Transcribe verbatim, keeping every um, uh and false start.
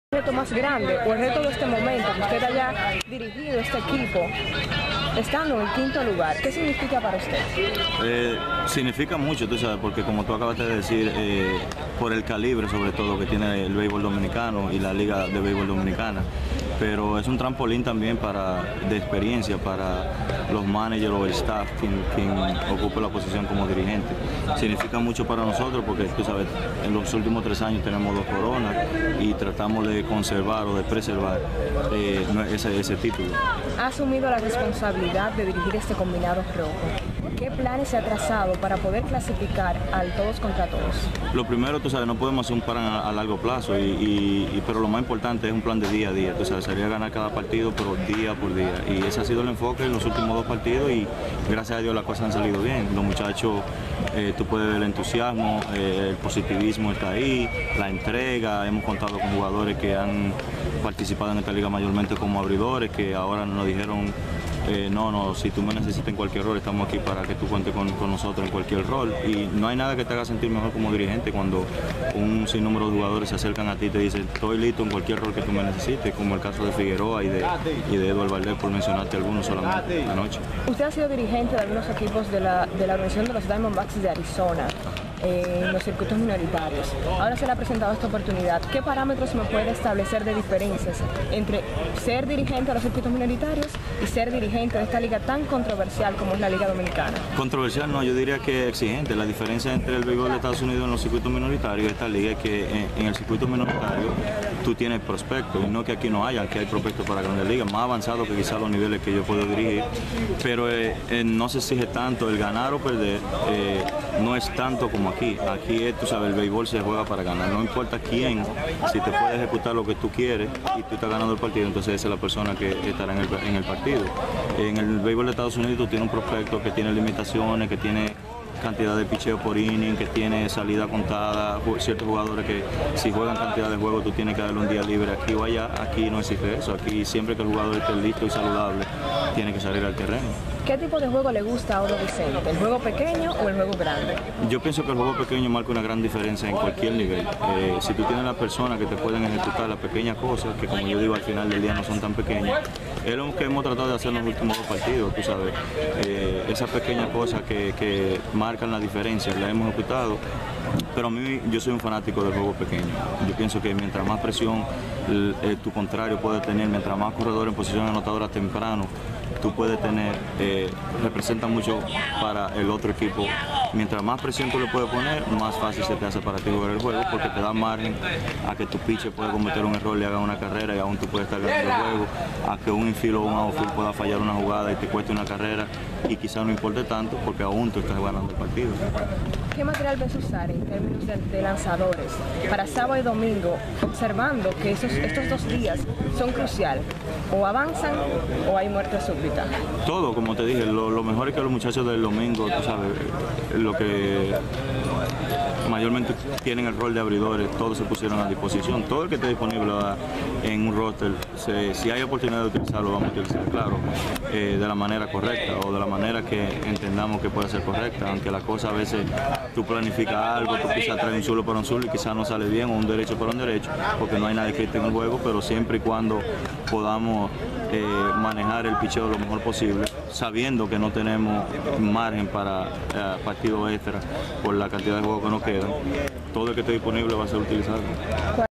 ¿El reto más grande o el reto de este momento que usted haya dirigido este equipo estando en el quinto lugar? ¿Qué significa para usted? Eh, significa mucho, tú sabes, porque como tú acabaste de decir, eh, por el calibre sobre todo que tiene el béisbol dominicano y la Liga de Béisbol Dominicana, pero es un trampolín también para, de experiencia para los managers o el staff quien, quien ocupe la posición como dirigente. Significa mucho para nosotros porque, tú sabes, en los últimos tres años tenemos dos coronas y tratamos de conservar o de preservar eh, ese, ese título. Ha asumido la responsabilidad de dirigir este combinado rojo. ¿Qué planes se ha trazado para poder clasificar al todos contra todos? Lo primero, tú sabes, no podemos hacer un plan a, a largo plazo, y, y, y, pero lo más importante es un plan de día a día. Tú sabes, sería ganar cada partido, pero día por día. Y ese ha sido el enfoque en los últimos dos partidos y gracias a Dios las cosas han salido bien. Los muchachos, eh, tú puedes ver el entusiasmo, eh, el positivismo está ahí, la entrega. Hemos contado con jugadores que han participado en esta liga mayormente como abridores, que ahora nos dijeron Eh, no, no, si tú me necesitas en cualquier rol, estamos aquí para que tú cuentes con, con nosotros en cualquier rol. Y no hay nada que te haga sentir mejor como dirigente cuando un sinnúmero de jugadores se acercan a ti y te dicen estoy listo en cualquier rol que tú me necesites, como el caso de Figueroa y de, y de Eduardo Valdés, por mencionarte algunos solamente anoche. Usted ha sido dirigente de algunos equipos de la, de la organización de los Diamondbacks de Arizona, eh, en los circuitos minoritarios. Ahora se le ha presentado esta oportunidad. ¿Qué parámetros me puede establecer de diferencias entre ser dirigente de los circuitos minoritarios y ser dirigente de esta liga tan controversial como es la Liga Dominicana? Controversial no, yo diría que exigente. La diferencia entre el béisbol de Estados Unidos en los circuitos minoritarios y esta liga es que en, en el circuito minoritario tú tienes prospectos, y no que aquí no haya, aquí hay prospectos para grandes ligas, más avanzados que quizás los niveles que yo puedo dirigir, pero eh, eh, no se exige tanto el ganar o perder, eh, no es tanto como aquí. Aquí es, tú sabes, el béisbol se juega para ganar, no importa quién, si te puede ejecutar lo que tú quieres y tú estás ganando el partido, entonces esa es la persona que estará en el, en el partido. En el béisbol de Estados Unidos tú tienes un prospecto que tiene limitaciones, que tiene cantidad de picheo por inning, que tiene salida contada, ciertos jugadores que si juegan cantidad de juegos tú tienes que darle un día libre aquí o allá. Aquí no existe eso, aquí siempre que el jugador esté listo y saludable tiene que salir al terreno. ¿Qué tipo de juego le gusta a Odo Vicente? ¿El juego pequeño o el juego grande? Yo pienso que el juego pequeño marca una gran diferencia en cualquier nivel. Eh, si tú tienes las personas que te pueden ejecutar las pequeñas cosas, que como yo digo al final del día no son tan pequeñas, es lo que hemos tratado de hacer en los últimos dos partidos, tú sabes. Eh, esas pequeñas cosas que, que marcan la diferencia, las hemos ejecutado. Pero a mí, yo soy un fanático del juego pequeño. Yo pienso que mientras más presión el, el, tu contrario puede tener, mientras más corredores en posición anotadora temprano tú puedes tener, eh, representa mucho para el otro equipo. Mientras más presión tú le puedes poner, más fácil se te hace para ti jugar el juego, porque te da margen a que tu pitcher pueda cometer un error y haga una carrera y aún tú puedes estar ganando el juego, a que un infield o un outfield pueda fallar una jugada y te cueste una carrera y quizás no importe tanto porque aún tú estás ganando el partido. ¿Qué material vas a usar en términos de, de lanzadores para sábado y domingo, observando que esos, estos dos días son cruciales? ¿O avanzan o hay muerte súbita? Todo, como te dije, lo, lo mejor es que los muchachos del domingo, tú sabes, lo que mayormente tienen el rol de abridores, todos se pusieron a disposición. Todo el que esté disponible en un roster, se, si hay oportunidad de utilizarlo, vamos a utilizar, claro, eh, de la manera correcta o de la manera que entendamos que puede ser correcta, aunque la cosa a veces tú planificas algo, tú quizás traes un zurdo para un zurdo y quizás no sale bien, o un derecho para un derecho, porque no hay nadie que esté en el juego, pero siempre y cuando podamos eh, manejar el picheo lo mejor posible, sabiendo que no tenemos margen para eh, partidos extra por la cantidad de juegos que nos quedan, todo el que esté disponible va a ser utilizado.